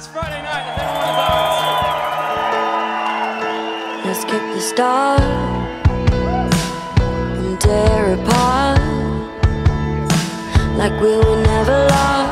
It's Friday night, if anyone wants to dance. Let's skip the start and tear apart like we were never lost.